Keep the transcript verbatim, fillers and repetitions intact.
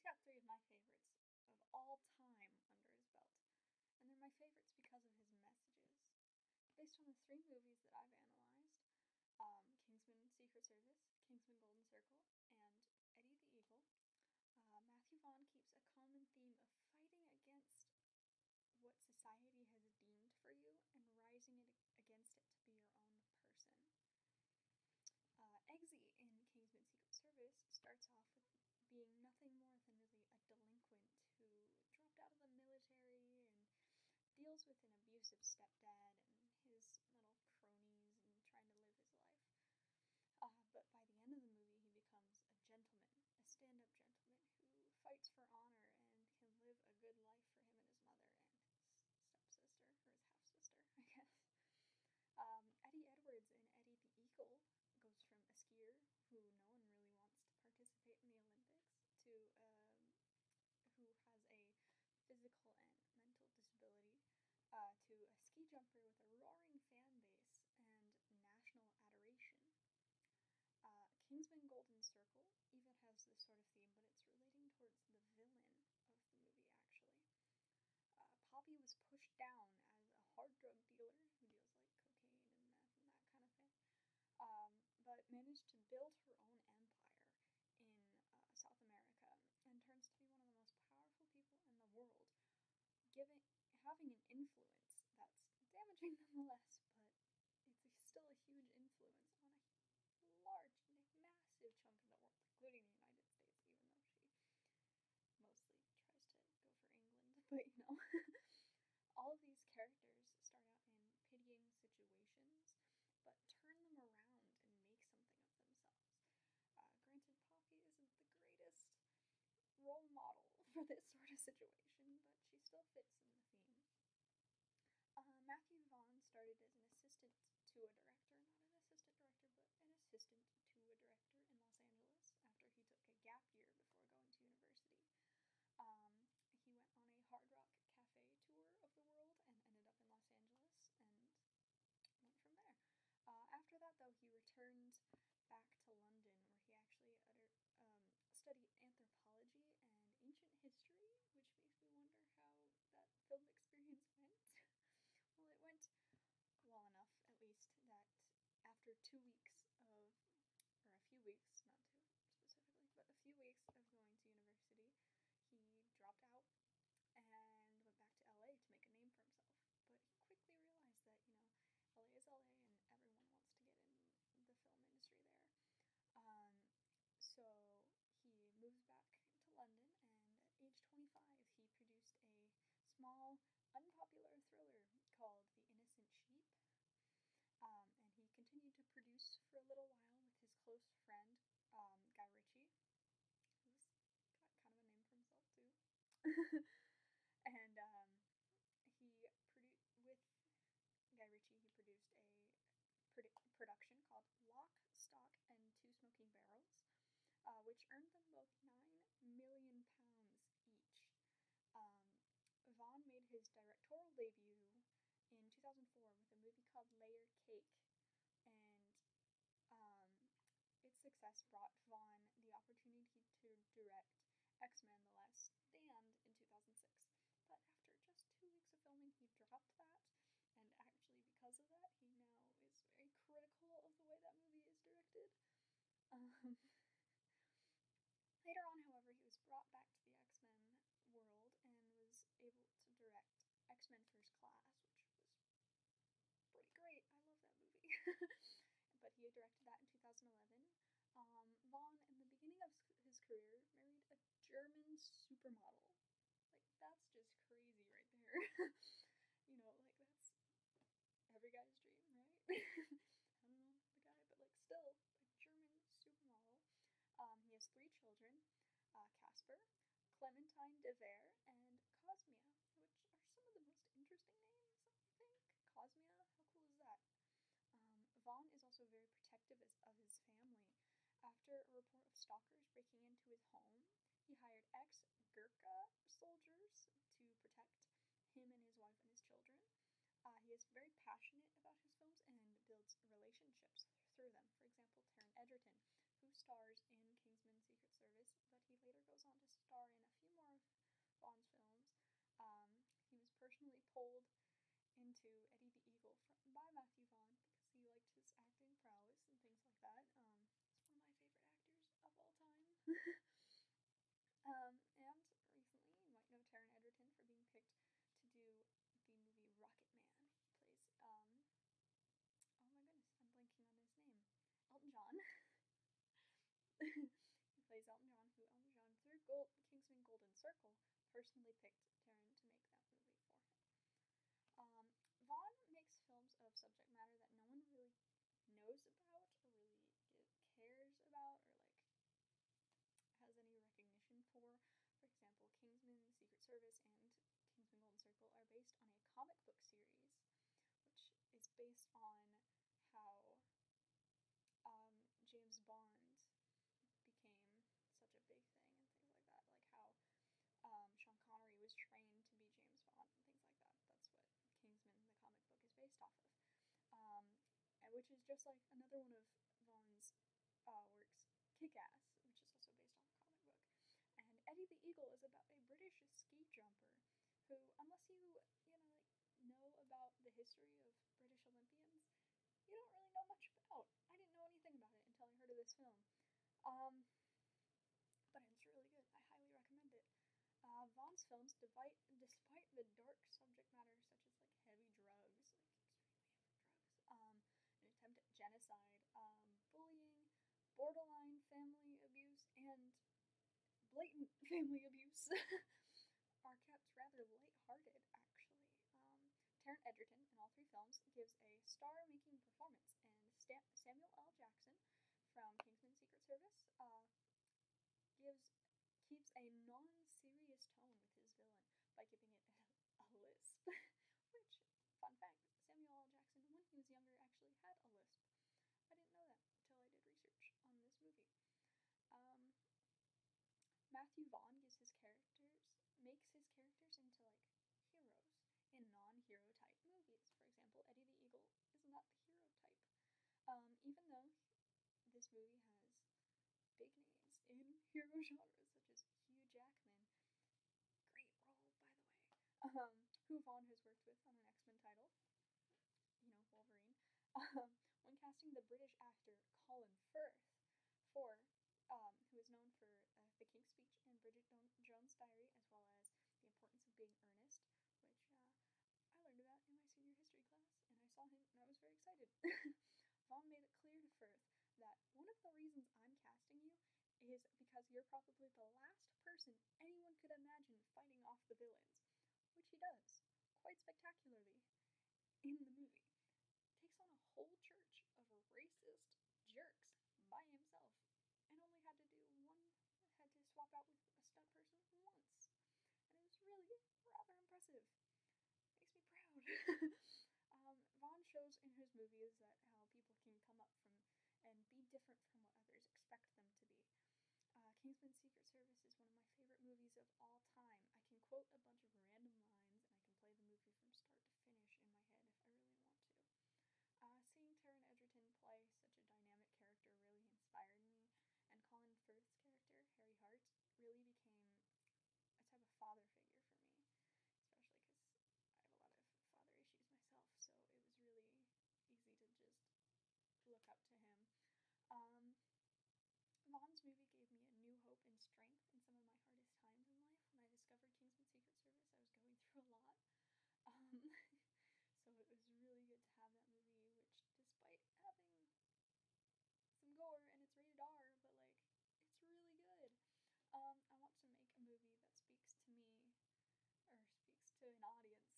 got three of my favorites of all time under his belt, and they're my favorites because of his messages. Based on the three movies that I've analyzed, um, Kingsman Secret Service, Kingsman Golden Circle, and Eddie the Eagle, uh, Matthew Vaughn keeps a common theme of fighting against what society has deemed for you and rising it against it to be your own person. Uh, Eggsy in Kingsman Secret Service starts off with being nothing more than really a delinquent who dropped out of the military and deals with an abusive stepdad and his little cronies and trying to live his life. Uh, but by the end of the movie, he becomes a gentleman, a stand-up gentleman who fights for honor and can live a good life for him and his mother and his stepsister, or his half-sister, I guess. Um, Eddie Edwards in Eddie the Eagle goes from a skier who no one really wants to participate in the Olympics to um, who has a physical and mental disability uh, to a ski jumper with a roaring fan base and national adoration. Uh, Kingsman Golden Circle even has this sort of theme, but it's relating towards the villain of the movie, actually. Uh, Poppy was pushed down as a hard drug dealer who deals like cocaine and meth and that kind of thing, um, but managed to build her own empire in uh, South America and turns to be one of the most powerful people in the world, giving having an influence that's damaging nonetheless, but it's a, still a huge influence on a large, massive chunk of the world, including the United States, even though she mostly tries to go for England. But you know, all of these characters start out in pitying situations, but turn them around and make something of themselves. Uh, granted, Poppy isn't the greatest role model for this sort of situation, but she still fits in the theme. Uh, Matthew Vaughn started as an assistant to a director, not an assistant director, but an assistant to a director in Los Angeles after he took a gap year before going to university. Um, he went on a Hard Rock Cafe tour of the world and ended up in Los Angeles and went from there. Uh, after that, though, he returned back to London, where he actually utter, um, studied anthropology and ancient history, which makes me wonder how that film experience went. Well, it went well enough, at least, that after two weeks of, or a few weeks, not two specifically, but a few weeks of going to university, he dropped out and went back to L A to make a name for himself. But he quickly realized that, you know, L A is L A and everyone wants to get in the film industry there. Um, so he moves back to London, and at age twenty-five, he produced a small, unpopular thriller called The Innocent Sheep. Um, and he continued to produce for a little while with his close friend, um, Guy Ritchie, who's got kind of a name for himself too. and um, he produced with Guy Ritchie. He produced a produ- production called Lock, Stock, and Two Smoking Barrels, uh, which earned them both nine million pounds each. Um, Vaughn made his directorial debut in two thousand four with a movie called Layer Cake, and um, its success brought Vaughn the opportunity to direct X-Men: The Last Stand in two thousand six. But after just two weeks of filming, he dropped that, and actually because of that, he now is very critical of the way that movie is directed. Um, Later on, however, he was brought back to the X-Men world and was able to direct X-Men First Class, which was pretty great. I love that movie. But he directed that in two thousand eleven. Um, Vaughn, in the beginning of his career, married a German supermodel. Like, that's just crazy right there. You know, like, that's every guy's dream, right? I don't know the guy, but, like, still, a German supermodel. Um, he has three children, uh, Casper, Clementine de Vere, and Cosmia, which are some of the most interesting names, I think. Cosmia, how cool is that? Um, Vaughn is also very protective of his family. After a report of stalkers breaking into his home, he hired ex-Gurkha soldiers to protect him and his wife and his children. Uh, he is very passionate about his films and builds relationships through them. For example, Taron Egerton, who stars in Kingsman Secret Service, but he later goes on to star in a few more Vaughn's films. Um, he was personally pulled into Eddie the Eagle from, by Matthew Vaughn because he liked his acting prowess and things like that. Um, he's one of my favorite actors of all time. um, and recently, you might know Taron Egerton for being picked to do the movie Rocket Man. He plays, um, oh my goodness, I'm blanking on his name. Elton John. He plays Elton John, who Elton John, through Gold, Kingsman Golden Circle, personally picked Taron to make that movie for him. Um, Vaughn makes films of subject matter that no one really knows about or really get, cares about or like has any recognition for. For example, Kingsman, Secret Service, and Kingsman Golden Circle are based on a comic book series, which is based on how um, James Bond became such a big thing and things like that. Like how um, Sean Connery was trained to be James Bond and things like that. That's what Kingsman, the comic book, is based off of. Um, and which is just like another one of Vaughn's uh, works, Kick-Ass, which is also based on the comic book. And Eddie the Eagle is about a British ski jumper who, unless you, you know, like know about the history of British Olympians, you don't really know much about. I didn't know anything about it until I heard of this film. Um, but it's really good. I highly recommend it. Uh, Vaughn's films, despite, despite the dark subject matter such as like heavy drugs, like extremely heavy drugs, um, an attempt at genocide, um, bullying, borderline family abuse, and blatant family abuse, are kept rather lighthearted, actually. Um, Taron Egerton, in all three films, gives a star-making performance, and Stan- Samuel L. Jackson from Kingsman Secret Service uh, gives keeps a non-serious tone with his villain by giving it a, a lisp. Which, fun fact, Samuel L. Jackson, when he was younger, actually had a lisp. I didn't know that until I did research on this movie. Um, Matthew Vaughn gives his characters makes his characters into like heroes in non-hero type movies. For example, Eddie the Eagle is not the hero type. Um, even though this movie has big names in hero genres such as Hugh Jackman, great role by the way, um, who Vaughn has worked with on an X-Men title, you know, Wolverine. Um, when casting the British actor Colin Firth for, um, who is known for uh, The King's Speech and Bridget Jones' Diary, as well as The Importance of Being Earnest, which uh, I learned about in my senior history class, and I saw him and I was very excited. Vaughn made it clear to Firth that one of the reasons I'm casting you is because you're probably the last person anyone could imagine fighting off the villains, which he does, quite spectacularly, in the movie. Takes on a whole church of racist jerks by himself, and only had to do one, had to swap out with a stunt person once. And it was really rather impressive. Makes me proud. um, Vaughn shows in his movies that how people can come up from and be different from what others expect them to be. Uh, Kingsman Secret Service is one of my favorite movies of all time. I can quote a bunch of random lines and I can play the movie from start to finish in my head if I really want to. Uh, seeing Taron Egerton play such a dynamic character really inspired me, and Colin Firth's character, Harry Hart, really became a type of father figure for me, especially because I have a lot of father issues myself, so it was really easy to just look up to him. Um, Vaughn's movie gave me a new hope and strength in some of my hardest times in life. When I discovered Kingsman Secret Service, I was going through a lot. Um, so it was really good to have that movie, which, despite having some gore and it's rated R, but like, it's really good. Um, I want to make a movie that speaks to me, or speaks to an audience